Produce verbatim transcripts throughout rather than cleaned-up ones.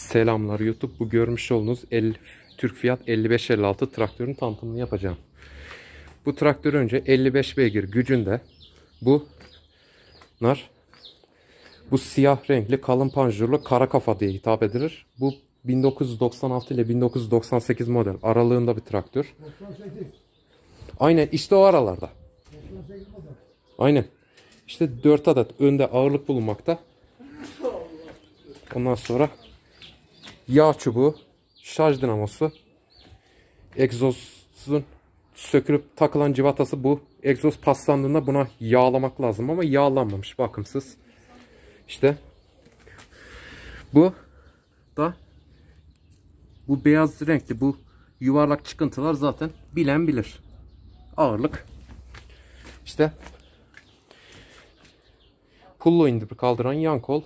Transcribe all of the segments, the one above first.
Selamlar YouTube. Bu görmüş olduğunuz el, Türk Fiat elli beş elli altı traktörün tanıtımını yapacağım. Bu traktör önce elli beş beygir gücünde. Bunlar bu siyah renkli kalın panjurlu kara kafa diye hitap edilir. Bu bin dokuz yüz doksan altı ile bin dokuz yüz doksan sekiz model aralığında bir traktör. doksan sekiz. Aynen işte o aralarda. doksan sekiz model. Aynen. İşte dört adet önde ağırlık bulunmakta. Ondan sonra yağ çubuğu, şarj dinamosu, egzozun sökülüp takılan civatası bu. Egzoz paslandığında buna yağlamak lazım ama yağlanmamış, bakımsız. İşte bu da bu beyaz renkli bu yuvarlak çıkıntılar zaten bilen bilir. Ağırlık. İşte pullo indirip kaldıran yan kol.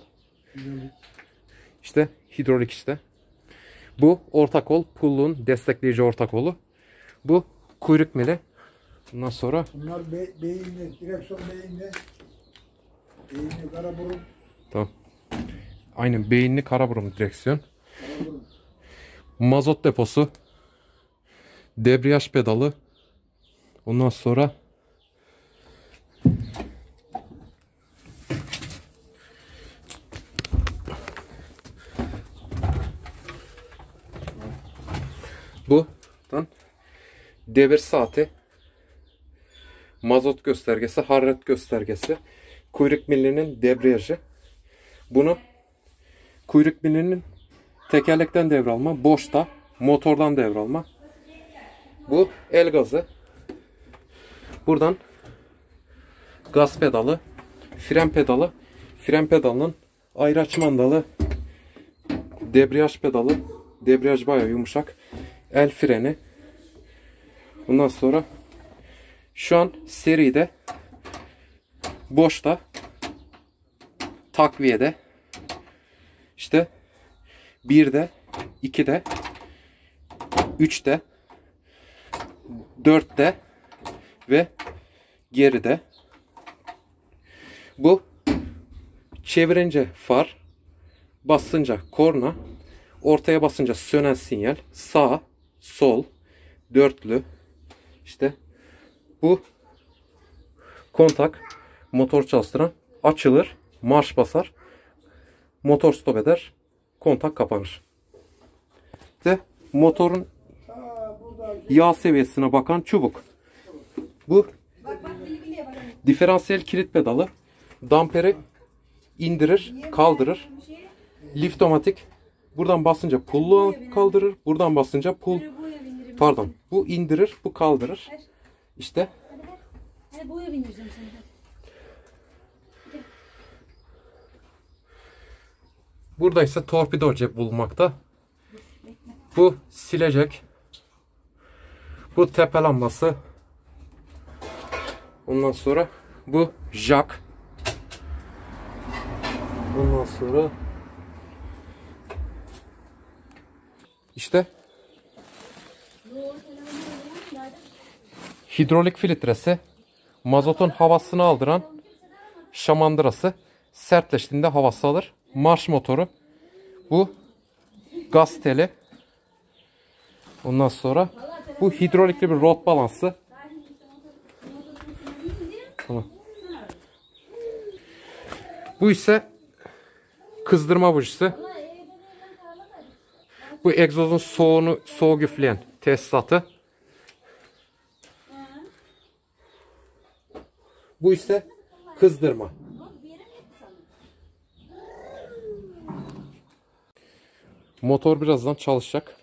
İşte hidrolik işte. Bu orta kol, pullun destekleyici orta kolu. Bu kuyruk mili. Bundan sonra Bunlar be beyinli, direksiyon beyinli. Beyinli kara burun. tamam. Aynen beyinli kara burun direksiyon. Kara burun. Mazot deposu. Debriyaj pedalı. Ondan sonra bu devir saati, mazot göstergesi, hararet göstergesi, kuyruk milinin debriyajı. Bunu kuyruk milinin tekerlekten devralma, boşta motordan devralma. Bu el gazı. Buradan gaz pedalı, fren pedalı, fren pedalının ayraç mandalı, debriyaj pedalı, debriyaj bayağı yumuşak, el freni. Bundan sonra şu an seride, boşta, takviyede, işte birde, ikide, üçte, dörtte ve geride. Bu çevirince far, basınca korna, ortaya basınca sönen sinyal, sağ, sol, dörtlü. İşte bu kontak, motor çalıştıran, açılır, marş basar, motor stop eder, kontak kapanır. İşte motorun yağ seviyesine bakan çubuk. Bu diferansiyel kilit pedalı, damperi indirir, kaldırır. Liftomatik, buradan basınca pullu kaldırır, buradan basınca pull, pardon, bu indirir, bu kaldırır. İşte burada ise torpido cep bulunmakta. Bu silecek. Bu tepe lambası. Ondan sonra bu jack. Ondan sonra işte hidrolik filtresi, mazotun havasını aldıran şamandırası, sertleştiğinde havası alır. Marş motoru. Bu gaz teli. Ondan sonra bu hidrolikli bir rot balansı. Tamam. Bu ise kızdırma bujisi. Bu egzozun soğuğunu soğuk üfleyen tesisatı. Bu ise kızdırma. Motor birazdan çalışacak.